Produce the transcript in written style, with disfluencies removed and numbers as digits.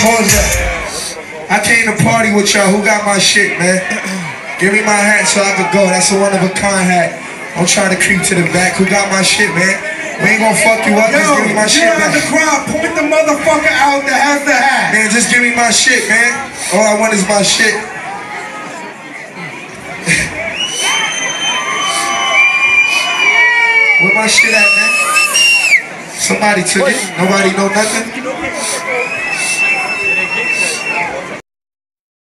Pause that. I came to party with y'all. Who got my shit, man? Give me my hat so I could go. That's a one-of-a-kind hat. I'm trying to creep to the back. Who got my shit, man? We ain't gonna fuck you up. Just give me my shit back. The crowd, point the motherfucker out that has the hat. Man, just give me my shit, man. All I want is my shit. Where my shit at, man? Somebody took it. Nobody know nothing.